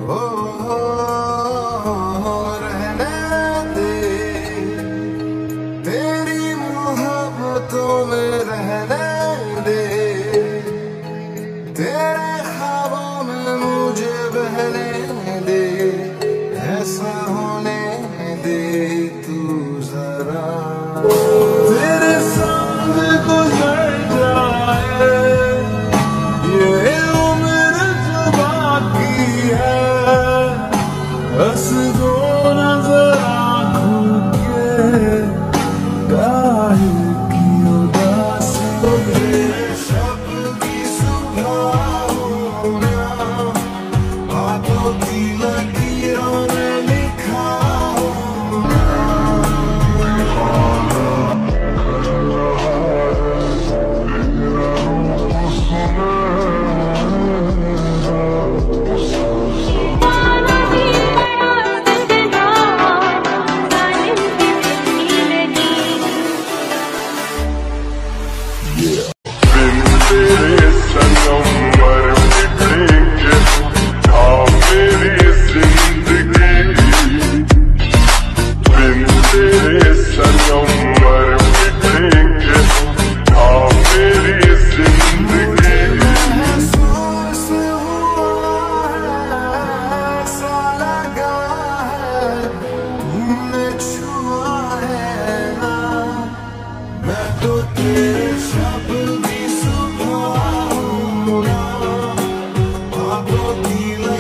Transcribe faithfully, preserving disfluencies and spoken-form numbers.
ओ, रहने दे, तेरी मोहब्बतों में रहने दे, तेरे ख्वाबों में मुझे बहने दे, ऐसा होने दे तू जरा, तेरे संग गुजर जाए ये उम्र जो बाकी है, बस दो नजर आँखों के काहे की उदासी, तेरे शब्द की सुबह होना, बातों की लकीरों में लिखा होना, तेरे सनम मर मिटेंगे, था मेरी जिंदगी, बिन तेरे सनम मर मिटेंगे, था मेरी जिंदगी। महसूस हुआ है, ऐसा लगा है, तुमने छुआ है ना, मैं तो तेरे शब्द की सुबह हूँ ना, बातों की